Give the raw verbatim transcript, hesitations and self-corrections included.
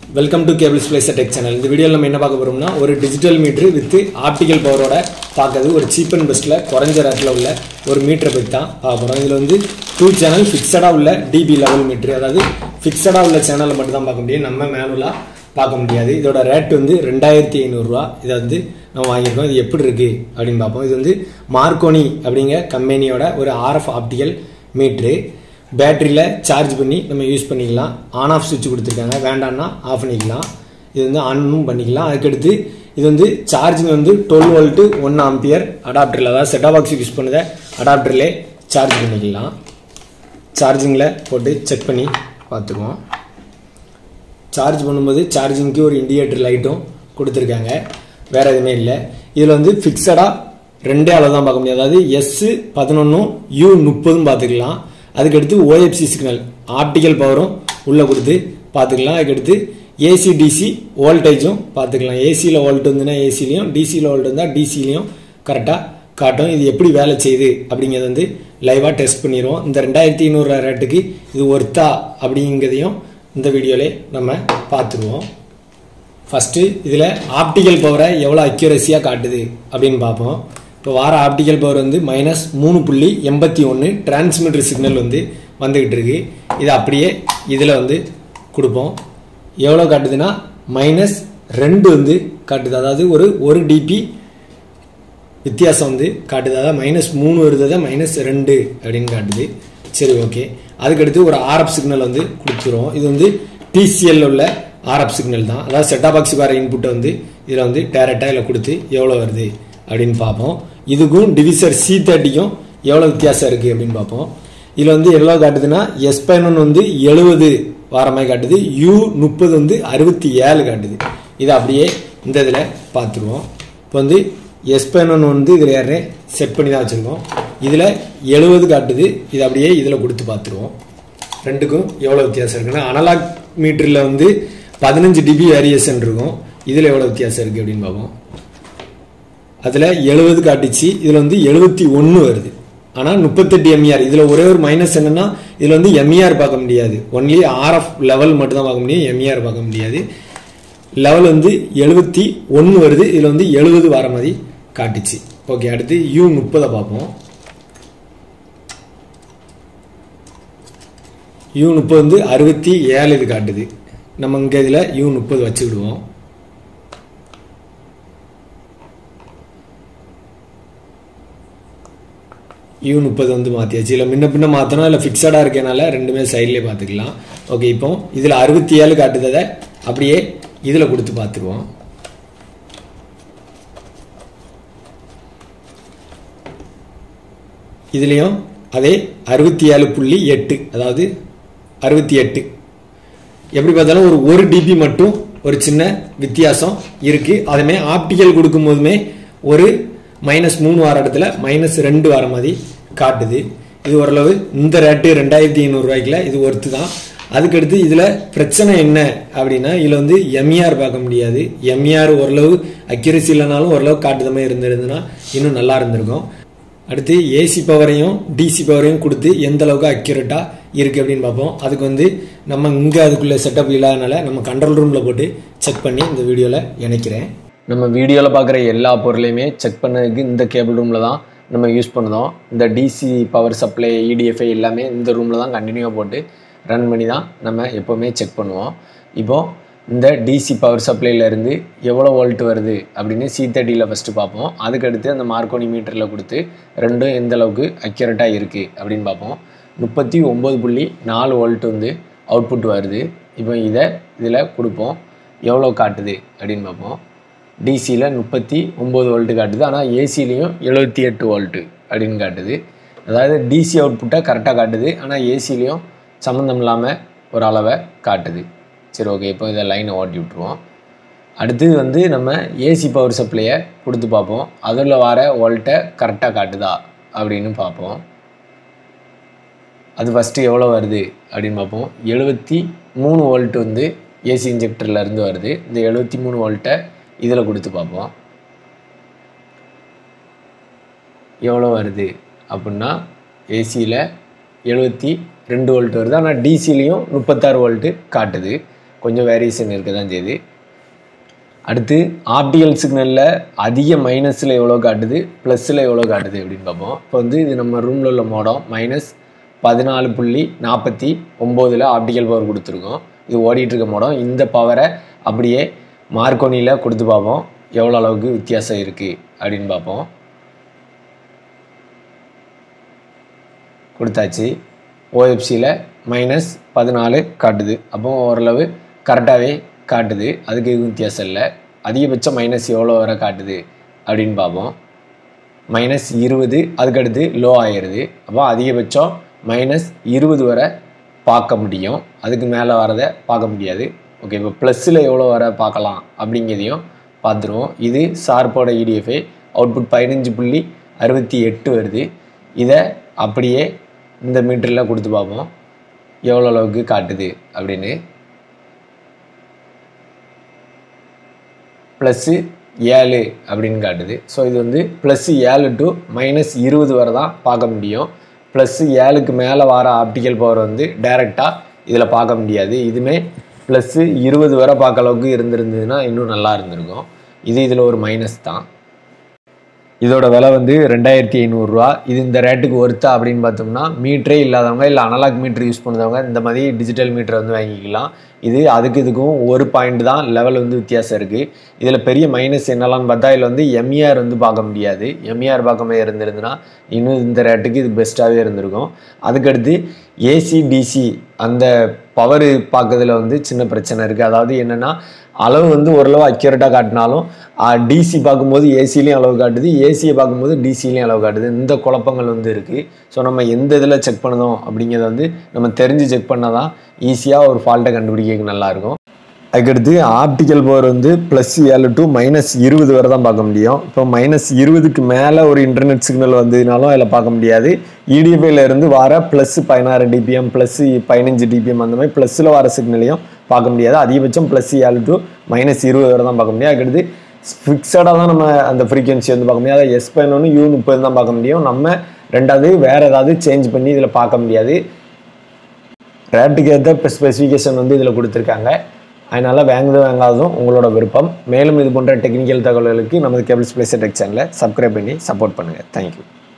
Welcome to cable splice tech channel. இந்த வீடியோவில் நம்ம என்ன பார்க்க போறோம்னா ஒரு டிஜிட்டல் மீட்டர் வித் ஆப்டிக்கல் பவரோட பார்க்கறது ஒரு சீப் அண்ட் பெஸ்ட்டில் குறைஞ்ச ரேட்டில் உள்ள ஒரு மீட்டரை பற்றி தான் பார்க்க போகிறோம். இதில் வந்து டூ சேனல் ஃபிக்ஸடாக உள்ள டிபி லெவல் மீட்ரு, அதாவது ஃபிக்ஸடாக உள்ள சேனலை மட்டும் தான் பார்க்க முடியும், நம்ம மேனுவலாக பார்க்க முடியாது. இதோட ரேட் வந்து ரெண்டாயிரத்தி ஐநூறுரூவா. இதை வந்து நம்ம வாங்கியிருக்கோம். இது எப்படி இருக்குது அப்படின்னு பார்ப்போம். இது வந்து மார்க்கோனி அப்படிங்கிற கம்பெனியோட ஒரு ஆர்எஃப் ஆப்டிக்கல் மீட்ரு. பேட்டரியில் சார்ஜ் பண்ணி நம்ம யூஸ் பண்ணிக்கலாம். ஆன் ஆஃப் சுவிட்ச் கொடுத்துருக்காங்க, வேண்டாம்னா ஆஃப் பண்ணிக்கலாம். இது வந்து ஆனும் பண்ணிக்கலாம். அதுக்கடுத்து இது வந்து சார்ஜிங் வந்து டுவெல் வோல்ட்டு ஒன் ஆம்பியர் அடாப்டரில், அதாவது செட்டா பாக்ஸுக்கு யூஸ் பண்ணதை அடாப்டர்லே சார்ஜ் பண்ணிக்கலாம். சார்ஜிங்கில் போட்டு செக் பண்ணி பார்த்துக்குவோம். சார்ஜ் பண்ணும்போது சார்ஜிங்க்கு ஒரு இண்டிகேட்டர் லைட்டும் கொடுத்துருக்காங்க, வேறு எதுவுமே இல்லை. இதில் வந்து ஃபிக்ஸடாக ரெண்டே அளவு தான் பார்க்க முடியாது, அதாவது எஸ் பதினொன்றும் யூ முப்பதும் பார்த்துக்கலாம். அதுக்கடுத்து ஓஎஃப்சி சிக்னல் ஆப்டிக்கல் பவரும் உள்ளே கொடுத்து பார்த்துக்கலாம். அதுக்கடுத்து ஏசி டிசி வோல்டேஜும் பார்த்துக்கலாம். ஏசியில் வோல்ட் வந்துன்னா ஏசிலையும், டிசியில் வோல்ட் வந்தால் டிசிலையும் கரெக்டாக காட்டும். இது எப்படி வேலை செய்யுது அப்படிங்கிறது வந்து லைவாக டெஸ்ட் பண்ணிடுவோம். இந்த ரெண்டாயிரத்தி ஐநூறு ரேட்டுக்கு இது ஒர்த்தா அப்படிங்கிறதையும் இந்த வீடியோவிலே நம்ம பார்த்துருவோம். ஃபஸ்ட்டு இதில் ஆப்டிக்கல் பவரை எவ்வளோ அக்யூரஸியாக காட்டுது அப்படின்னு பார்ப்போம். இப்போ வார ஆப்டிக்கல் பவர் வந்து மைனஸ் மூணு புள்ளி எண்பத்தி ஒன்று டிரான்ஸ்மிட்டர் சிக்னல் வந்து வந்துக்கிட்டு இருக்கு. இது அப்படியே இதில் வந்து கொடுப்போம். எவ்வளோ காட்டுதுன்னா மைனஸ் ரெண்டு வந்து காட்டுது, அதாவது ஒரு ஒரு டிபி வித்தியாசம் வந்து காட்டுது. அதாவது மைனஸ் மூணு வருது, மைனஸ் ரெண்டு அப்படின்னு காட்டுது. சரி, ஓகே. அதுக்கடுத்து ஒரு ஆர்எஃப் சிக்னல் வந்து கொடுத்துருவோம். இது வந்து டிசிஎல் உள்ள ஆர்எஃப் சிக்னல் தான், அதாவது செட்டா பாக்ஸுக்கு வர இன்புட்டை வந்து இதில் வந்து டேரெக்டாக இதில் கொடுத்து எவ்வளோ வருது அப்படின்னு பார்ப்போம். இதுக்கும் டிவிசர் சி தேர்ட்டிக்கும் எவ்வளோ வித்தியாசம் இருக்குது அப்படின்னு பார்ப்போம். இதில் வந்து எவ்வளோ காட்டுதுன்னா எஸ் பதினொன்று வந்து எழுபது வாரமாக காட்டுது, யூ முப்பது வந்து அறுபத்தி ஏழு காட்டுது. இதை அப்படியே இந்த இதில் பார்த்துருவோம். இப்போ வந்து எஸ் பதினொன்று வந்து இதில் யாரே செட் பண்ணி தான் வச்சுருக்கோம். இதில் எழுபது காட்டுது. இதை அப்படியே இதில் கொடுத்து பார்த்துருவோம். ரெண்டுக்கும் எவ்வளோ வித்தியாசம் இருக்குன்னா, அனலாக் மீட்டரில் வந்து பதினஞ்சு டிபி வேரியேஷன் இருக்கும், இதில் எவ்வளோ வித்தியாசம் இருக்குது அப்படின்னு பார்ப்போம். அதில் எழுபது காட்டுச்சு, இதில் வந்து எழுபத்தி ஒன்று வருது. ஆனால் முப்பத்தெட்டு எம்இஆர். இதில் ஒரே ஒரு மைனஸ் என்னன்னா, இதில் வந்து எம்இஆர் பார்க்க முடியாது, ஒன்லி ஆர்எஃப் லெவல் மட்டும் தான் பார்க்க முடியும், எம்இஆர் பார்க்க முடியாது. லெவல் வந்து எழுபத்தி ஒன்று வருது, இதில் வந்து எழுபது வர மாதிரி காட்டுச்சு. ஓகே, அடுத்து யூ முப்பதை பார்ப்போம். யூ முப்பது வந்து அறுபத்தி ஏழு இது காட்டுது. நம்ம இங்கே இதில் யூ முப்பது வச்சுக்கிடுவோம். யூ முப்பது வந்து மாற்றியாச்சு. இல்லை முன்ன பின்ன மாற்றணும், இல்லை ஃபிக்ஸடாக இருக்கனால ரெண்டுமே சைட்லேயே பார்த்துக்கலாம். ஓகே, இப்போ இதில் அறுபத்தி ஏழு காட்டுறதை அப்படியே இதில் கொடுத்து பார்த்துருவோம். இதுலேயும் அதே அறுபத்தி ஏழு புள்ளி எட்டு, அதாவது அறுபத்தி எட்டு. எப்படி பார்த்தாலும் ஒரு ஒரு டிபி மட்டும் ஒரு சின்ன வித்தியாசம் இருக்குது. அதுமே ஆப்டிக்கல் கொடுக்கும் போதுமே ஒரு மைனஸ் மூணு வார இடத்துல மைனஸ் ரெண்டு வார மாதிரி காட்டுது. இது ஓரளவு இந்த ரேட்டு ரெண்டாயிரத்தி ஐநூறுரூவாய்க்குல இது ஒர்த்து தான். அதுக்கடுத்து இதில் பிரச்சனை என்ன அப்படின்னா, இதில் வந்து எம்இஆர் பார்க்க முடியாது. எம்இஆர் ஓரளவு அக்யூரசி இல்லைனாலும் ஓரளவு காட்டுத மாதிரி இருந்திருந்ததுன்னா இன்னும் நல்லா இருந்திருக்கும். அடுத்து ஏசி பவரையும் டிசி பவரையும் கொடுத்து எந்த அளவுக்கு அக்யூரேட்டாக இருக்குது அப்படின்னு பார்ப்போம். அதுக்கு வந்து நம்ம இங்கே அதுக்குள்ளே செட்டப் இல்லாதனால நம்ம கண்ட்ரோல் ரூமில் போட்டு செக் பண்ணி இந்த வீடியோவில் இணைக்கிறேன். நம்ம வீடியோவில் பார்க்குற எல்லா பொருளையுமே செக் பண்ணதுக்கு இந்த கேபிள் ரூமில் தான் நம்ம யூஸ் பண்ணுறோம். இந்த டிசி பவர் சப்ளை, இடிஎஃப்ஐ எல்லாமே இந்த ரூமில் தான் கண்டினியூவாக போட்டு ரன் பண்ணி தான் நம்ம எப்போவுமே செக் பண்ணுவோம். இப்போது இந்த டிசி பவர் சப்ளைலேருந்து எவ்வளோ வோல்ட் வருது அப்படின்னு சி தேர்ட்டியில் ஃபஸ்ட்டு பார்ப்போம். அதுக்கடுத்து அந்த மார்க்கோனி மீட்டரில் கொடுத்து ரெண்டும் எந்த அளவுக்கு அக்யூரேட்டாக இருக்குது அப்படின்னு பார்ப்போம். முப்பத்தி ஒம்பது புள்ளி நாலு வோல்ட் வந்து அவுட்புட் வருது. இப்போ இதை இதில் கொடுப்போம், எவ்வளோ காட்டுது அப்படின்னு பார்ப்போம். டிசியில் முப்பத்தி ஒம்பது வோல்ட்டு காட்டுது, ஆனால் ஏசிலையும் எழுபத்தி எட்டு வோல்ட்டு அப்படின்னு காட்டுது. அதாவது டிசி அவுட்புட்டை கரெக்டாக காட்டுது, ஆனால் ஏசிலையும் சம்மந்தம் இல்லாமல் ஒரு அளவை காட்டுது. சரி, ஓகே. இப்போ இதை லைனை ஓட்டி விட்ருவோம். அடுத்து வந்து நம்ம ஏசி பவர் சப்ளையை கொடுத்து பார்ப்போம். அதில் வர வோல்ட்டை கரெக்டாக காட்டுதா அப்படின்னு பார்ப்போம். அது ஃபஸ்ட்டு எவ்வளோ வருது அப்படின்னு பார்ப்போம். எழுபத்தி மூணு வோல்ட்டு வந்து ஏசி இன்ஜெக்டர்லேருந்து வருது. இந்த எழுபத்தி மூணு வோல்ட்டை இதில் கொடுத்து பார்ப்போம் எவ்வளோ வருது அப்படின்னா, ஏசியில் எழுபத்தி ரெண்டு வோல்ட் வருது, ஆனால் டிசிலையும் முப்பத்தாறு வோல்ட்டு காட்டுது. கொஞ்சம் வேரியேஷன் இருக்க தான் செய்யுது. அடுத்து ஆப்டிகல் சிக்னலில் அதிக மைனஸில் எவ்வளோ காட்டுது, ப்ளஸில் எவ்வளோ காட்டுது அப்படின்னு பார்ப்போம். இப்போ வந்து இது நம்ம ரூமில் உள்ள மோடம் மைனஸ் பதினாலு புள்ளி நாற்பத்தி ஒம்போதில் ஆப்டிக்கல் பவர் கொடுத்துருக்கோம். இது ஓடிட்டுருக்க மோடம். இந்த பவரை அப்படியே மார்க்கோனியில் கொடுத்து பார்ப்போம் எவ்வளோ அளவுக்கு வித்தியாசம் இருக்குது அப்படின்னு பார்ப்போம். கொடுத்தாச்சு. ஓஎஃப்சியில் மைனஸ் பதினாலு காட்டுது. அப்போ ஓரளவு கரெக்டாகவே காட்டுது. அதுக்கு எதுவும் வித்தியாசம் இல்லை. அதிகபட்சம் மைனஸ் எவ்வளோ வரை காட்டுது அப்படின்னு பார்ப்போம். மைனஸ் இருபது, அதுக்கடுத்து லோ ஆகிடுது. அப்போ அதிகபட்சம் மைனஸ் இருபது வரை பார்க்க முடியும். அதுக்கு மேலே வரதை பார்க்க முடியாது. ஓகே, இப்போ ப்ளஸில் எவ்வளோ வரை பார்க்கலாம் அப்படிங்கிறதையும் பார்த்துருவோம். இது ஷார்ப்போட இடிஎஃப்ஐ அவுட்புட் பதினஞ்சு புள்ளி அறுபத்தி எட்டு வருது. இதை அப்படியே இந்த மீட்டரில் கொடுத்து பார்ப்போம் எவ்வளோ அளவுக்கு காட்டுது அப்படின்னு. ப்ளஸ்ஸு ஏழு அப்படின்னு காட்டுது. ஸோ இது வந்து ப்ளஸ்ஸு ஏழு டு மைனஸ் இருபது வரை தான் பார்க்க முடியும். ப்ளஸ்ஸு ஏழுக்கு மேலே வர ஆப்டிக்கல் பவர் வந்து டைரெக்டாக இதில் பார்க்க முடியாது. இதுவுமே ப்ளஸ்ஸு இருபது வரை பார்க்க அளவுக்கு இருந்திருந்ததுன்னா இன்னும் நல்லா இருந்திருக்கும். இது இதில் ஒரு மைனஸ் தான். இதோட விலை வந்து ரெண்டாயிரத்தி ஐநூறுரூவா. இது இந்த ரேட்டுக்கு ஒர்த்தா அப்படின்னு பார்த்தோம்னா மீட்டரே இல்லாதவங்க இல்லை அனலாக் மீட்ரு யூஸ் பண்ணுறவங்க இந்த மாதிரி டிஜிட்டல் மீட்டரை வந்து வாங்கிக்கலாம். இது அதுக்கு இதுக்கும் ஒரு பாயிண்ட் தான் லெவல் வந்து வித்தியாசம் இருக்குது. இதில் பெரிய மைனஸ் என்னெல்லாம்னு பார்த்தா இதில் வந்து எம்இஆர் வந்து பார்க்க முடியாது. எம்இஆர் பார்க்காம இருந்திருந்துன்னா இன்னும் இந்த ரேட்டுக்கு இது பெஸ்ட்டாகவே இருந்திருக்கும். அதுக்கடுத்து ஏசி டிசி அந்த பவர் பார்க்கறதுல வந்து சின்ன பிரச்சனை இருக்குது. அதாவது என்னென்னா அளவு வந்து ஓரளவு அக்யூரேட்டாக காட்டினாலும் டிசி பார்க்கும்போது ஏசிலையும் அளவு காட்டுது, ஏசியை பார்க்கும்போது டிசிலையும் அளவு காட்டுது. இந்த குழப்பங்கள் வந்து இருக்குது. ஸோ நம்ம எந்த இதில் செக் பண்ணணும் அப்படிங்கிறத வந்து நம்ம தெரிஞ்சு செக் பண்ணால் தான் ஈஸியாக ஒரு ஃபால்ட்டை கண்டுபிடிக்க நல்லாயிருக்கும். அதுக்கடுத்து ஆப்டிக்கல் பவர் வந்து ப்ளஸ் ஏழு டு மைனஸ் இருபது வரை தான் பார்க்க முடியும். இப்போ மைனஸ் இருபதுக்கு மேலே ஒரு இன்டர்நெட் சிக்னல் வந்ததுனாலும் அதில் பார்க்க முடியாது. இடிஎஃப்ஐல இருந்து வர ப்ளஸ் பதினாறு டிபிஎம் ப்ளஸ் பதினஞ்சு டிபிஎம் அந்த மாதிரி ப்ளஸில் வர சிக்னலையும் பார்க்க முடியாது. அதிகபட்சம் ப்ளஸ் ஏழு டு மைனஸ் இருபது வரை தான் பார்க்க முடியும். அதுக்கடுத்து ஃபிக்ஸடாக தான் நம்ம அந்த ஃப்ரீக்வன்சி வந்து பார்க்க முடியாது. எஸ் பதினொன்று யூ முப்பது தான் பார்க்க முடியும். நம்ம ரெண்டாவது வேறு ஏதாவது சேஞ்ச் பண்ணி இதில் பார்க்க முடியாது. ரேட்டுக்கு ஏற்ற ஸ்பெசிஃபிகேஷன் வந்து இதில் கொடுத்துருக்காங்க. அதனால் வாங்குறது வாங்காததும் உங்களோட விருப்பம். மேலும் இது போன்ற டெக்னிக்கல் தகவல்களுக்கு நமது கேபிள்ஸ் பிளேஸ் டெக் சேனலை சப்ஸ்கிரைப் பண்ணி சப்போர்ட் பண்ணுங்கள். தேங்க்யூ.